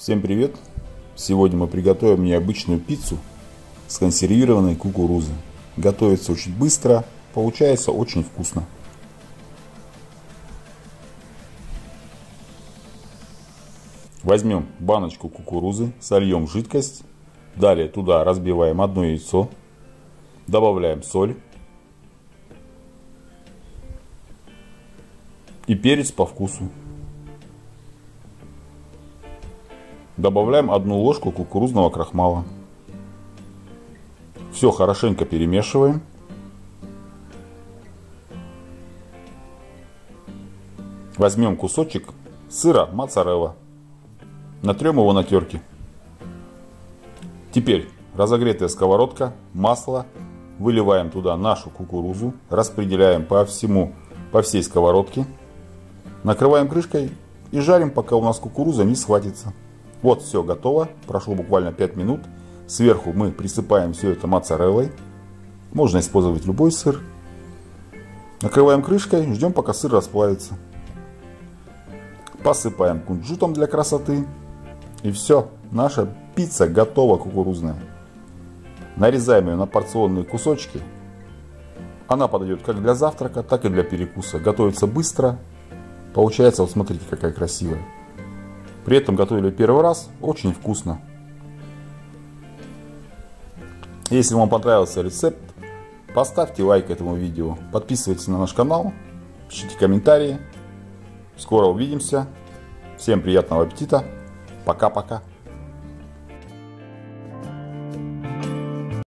Всем привет! Сегодня мы приготовим необычную пиццу с консервированной кукурузой. Готовится очень быстро, получается очень вкусно. Возьмем баночку кукурузы, сольем жидкость, далее туда разбиваем одно яйцо, добавляем соль и перец по вкусу. Добавляем 1 ложку кукурузного крахмала. Все хорошенько перемешиваем. Возьмем кусочек сыра моцарелла. Натрем его на терке. Теперь разогретая сковородка, масло. Выливаем туда нашу кукурузу. Распределяем по всей сковородке. Накрываем крышкой и жарим, пока у нас кукуруза не схватится. Вот, все готово. Прошло буквально 5 минут. Сверху мы присыпаем все это моцареллой. Можно использовать любой сыр. Накрываем крышкой, ждем, пока сыр расплавится. Посыпаем кунжутом для красоты. И все, наша пицца готова, кукурузная. Нарезаем ее на порционные кусочки. Она подойдет как для завтрака, так и для перекуса. Готовится быстро. Получается, вот смотрите, какая красивая. При этом готовили первый раз, очень вкусно. Если вам понравился рецепт, поставьте лайк этому видео, подписывайтесь на наш канал, пишите комментарии. Скоро увидимся. Всем приятного аппетита. Пока-пока.